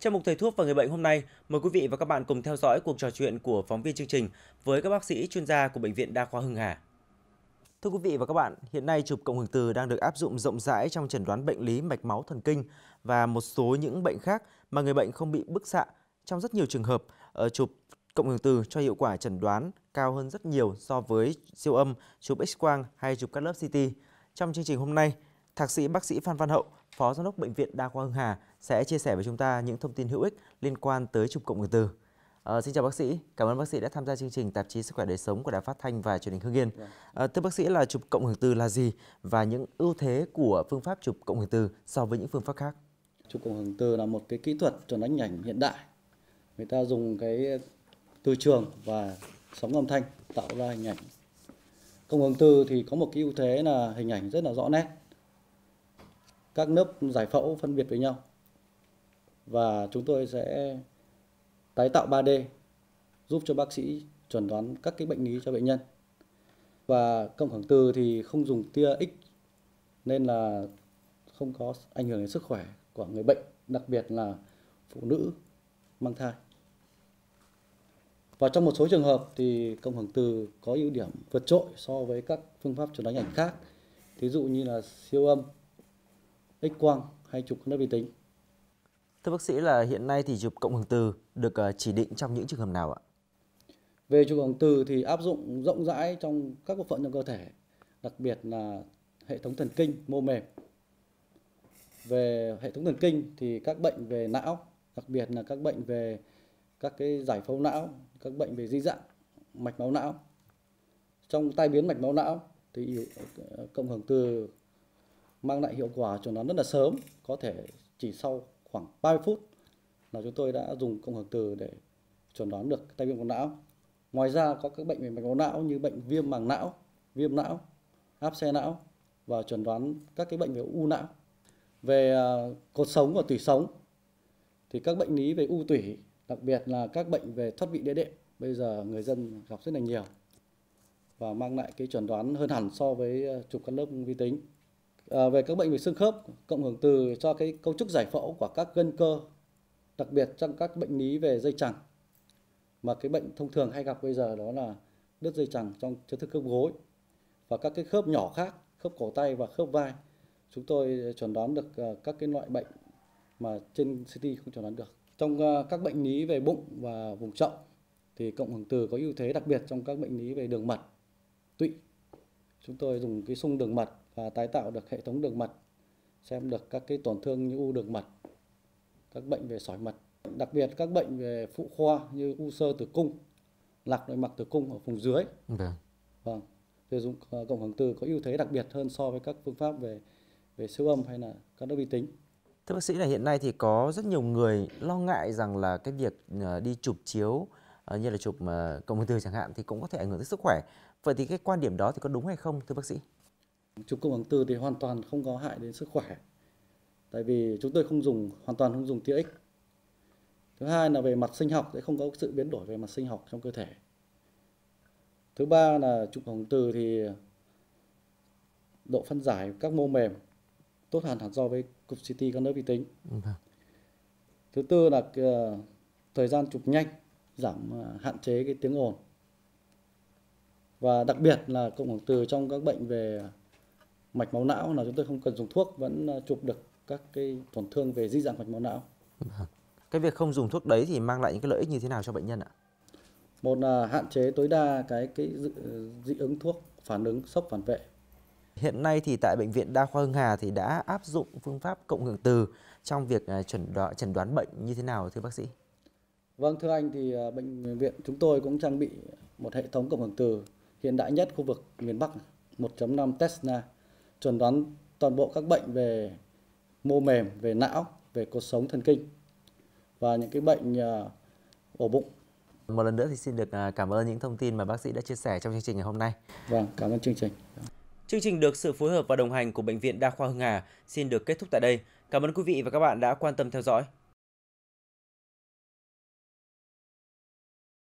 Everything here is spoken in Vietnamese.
Trong mục Thầy thuốc và người bệnh hôm nay, mời quý vị và các bạn cùng theo dõi cuộc trò chuyện của phóng viên chương trình với các bác sĩ chuyên gia của Bệnh viện Đa khoa Hưng Hà. Thưa quý vị và các bạn, hiện nay chụp cộng hưởng từ đang được áp dụng rộng rãi trong chẩn đoán bệnh lý mạch máu thần kinh và một số những bệnh khác mà người bệnh không bị bức xạ. Trong rất nhiều trường hợp, chụp cộng hưởng từ cho hiệu quả chẩn đoán cao hơn rất nhiều so với siêu âm, chụp X-quang hay chụp cắt lớp CT. Trong chương trình hôm nay, Thạc sĩ bác sĩ Phan Văn Hậu, Phó Giám đốc Bệnh viện Đa khoa Hưng Hà sẽ chia sẻ với chúng ta những thông tin hữu ích liên quan tới chụp cộng hưởng từ. Xin chào bác sĩ, cảm ơn bác sĩ đã tham gia chương trình Tạp chí Sức khỏe đời sống của Đài Phát thanh và Truyền hình Hưng Yên. Thưa bác sĩ, là chụp cộng hưởng từ là gì và những ưu thế của phương pháp chụp cộng hưởng từ so với những phương pháp khác? Chụp cộng hưởng từ là một cái kỹ thuật chẩn đoán ảnh hiện đại. Người ta dùng cái từ trường và sóng âm thanh tạo ra hình ảnh. Cộng hưởng từ thì có một cái ưu thế là hình ảnh rất là rõ nét. Các lớp giải phẫu phân biệt với nhau. Và chúng tôi sẽ tái tạo 3D giúp cho bác sĩ chẩn đoán các cái bệnh lý cho bệnh nhân. Và cộng hưởng từ thì không dùng tia X nên là không có ảnh hưởng đến sức khỏe của người bệnh, đặc biệt là phụ nữ mang thai. Và trong một số trường hợp thì cộng hưởng từ có ưu điểm vượt trội so với các phương pháp chẩn đoán ảnh khác, ví dụ như là siêu âm, X-quang hay chụp lớp vi tính. Thưa bác sĩ, là hiện nay thì chụp cộng hưởng từ được chỉ định trong những trường hợp nào ạ? Về chụp cộng hưởng từ thì áp dụng rộng rãi trong các bộ phận trong cơ thể, đặc biệt là hệ thống thần kinh, mô mềm. Về hệ thống thần kinh thì các bệnh về não, đặc biệt là các bệnh về các cái giải phẫu não, các bệnh về di dạng mạch máu não. Trong tai biến mạch máu não thì cộng hưởng từ mang lại hiệu quả chẩn đoán rất là sớm, có thể chỉ sau khoảng 30 phút là chúng tôi đã dùng cộng hưởng từ để chẩn đoán được tai biến mạch máu não. Ngoài ra có các bệnh về mạch máu não như bệnh viêm màng não, viêm não, áp xe não và chẩn đoán các cái bệnh về u não. Về cột sống và tủy sống thì các bệnh lý về u tủy, đặc biệt là các bệnh về thoát vị đĩa đệm, bây giờ người dân gặp rất là nhiều và mang lại cái chẩn đoán hơn hẳn so với chụp cắt lớp vi tính. Về các bệnh về xương khớp, cộng hưởng từ cho cái cấu trúc giải phẫu của các gân cơ, đặc biệt trong các bệnh lý về dây chằng, mà cái bệnh thông thường hay gặp bây giờ đó là đứt dây chằng trong chấn thương khớp gối và các cái khớp nhỏ khác, khớp cổ tay và khớp vai. Chúng tôi chẩn đoán được các cái loại bệnh mà trên CT không chẩn đoán được. Trong các bệnh lý về bụng và vùng chậu thì cộng hưởng từ có ưu thế đặc biệt trong các bệnh lý về đường mật, tụy. Chúng tôi dùng cái xung đường mật và tái tạo được hệ thống đường mật, xem được các cái tổn thương như u đường mật, các bệnh về sỏi mật, đặc biệt các bệnh về phụ khoa như u xơ tử cung, lạc nội mạc tử cung ở vùng dưới. Vâng. Thì dùng cộng hưởng từ có ưu thế đặc biệt hơn so với các phương pháp về siêu âm hay là cắt lớp vi tính. Thưa bác sĩ, là hiện nay thì có rất nhiều người lo ngại rằng là cái việc đi chụp chiếu như là chụp cộng hưởng từ chẳng hạn thì cũng có thể ảnh hưởng tới sức khỏe. Vậy thì cái quan điểm đó thì có đúng hay không thưa bác sĩ? Chụp cộng hưởng từ thì hoàn toàn không có hại đến sức khỏe. Tại vì chúng tôi hoàn toàn không dùng tia X. Thứ hai là về mặt sinh học sẽ không có sự biến đổi về mặt sinh học trong cơ thể. Thứ ba là chụp cộng hưởng từ thì độ phân giải các mô mềm tốt hẳn so với chụp CT cắt lớp vi tính. Thứ tư là thời gian chụp nhanh, giảm hạn chế cái tiếng ồn. Và đặc biệt là cộng hưởng từ trong các bệnh về mạch máu não là chúng tôi không cần dùng thuốc, vẫn chụp được các cái tổn thương về di dạng mạch máu não. Cái việc không dùng thuốc đấy thì mang lại những cái lợi ích như thế nào cho bệnh nhân ạ? Một là hạn chế tối đa cái dị ứng thuốc, phản ứng sốc phản vệ. Hiện nay thì tại Bệnh viện Đa khoa Hưng Hà thì đã áp dụng phương pháp cộng hưởng từ trong việc chẩn đoán bệnh như thế nào thưa bác sĩ? Vâng, thưa anh, thì bệnh viện chúng tôi cũng trang bị một hệ thống cộng hưởng từ hiện đại nhất khu vực miền Bắc, 1.5 Tesla, chẩn đoán toàn bộ các bệnh về mô mềm, về não, về cột sống thần kinh và những cái bệnh ổ bụng. Một lần nữa thì xin được cảm ơn những thông tin mà bác sĩ đã chia sẻ trong chương trình ngày hôm nay. Vâng, cảm ơn chương trình. Chương trình được sự phối hợp và đồng hành của Bệnh viện Đa khoa Hưng Hà xin được kết thúc tại đây. Cảm ơn quý vị và các bạn đã quan tâm theo dõi.